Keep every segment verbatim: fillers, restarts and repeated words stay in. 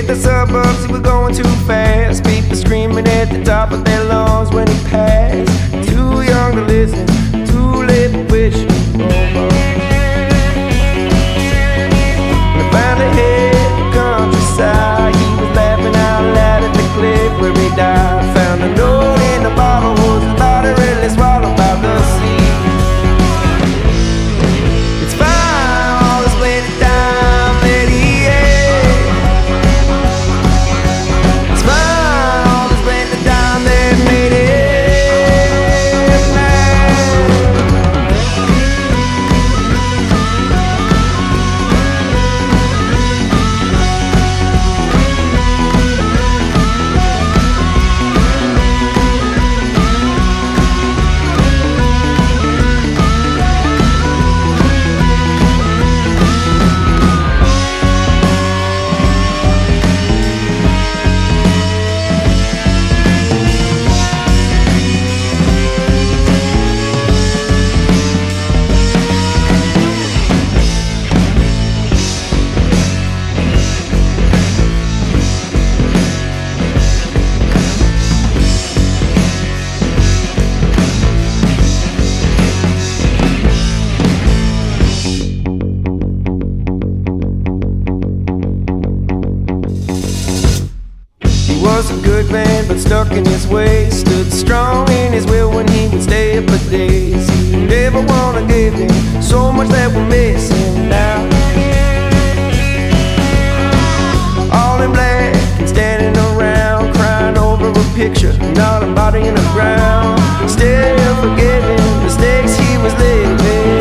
the suburbs, he was going too fast. People screaming at the top of their lungs when he passed. Too young to listen, too late to wish him over. And I finally hit the countryside. He was laughing out loud at the cliff where he died. Found a note in the bottle, was his body really swallowed by the sea. It's fine, all this plenty time that he had. It's fine, all this plenty time that made it was a good man, but stuck in his ways. Stood strong in his will when he would stay up for days. He never wanna give in, so much that we're missing now. All in black and standing around, crying over a picture, not a body in the ground. Still forgiving mistakes he was living.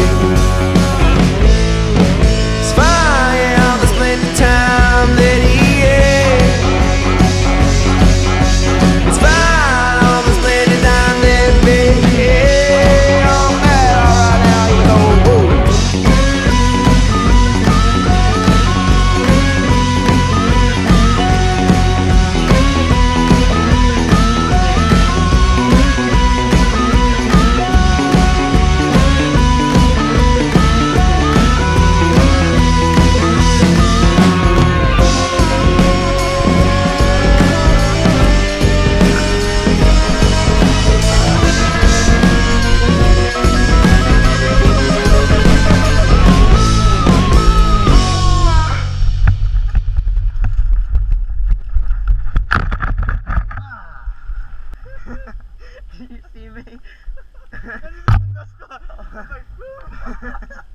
It's fine, yeah, there's plenty of time that he Did you see me?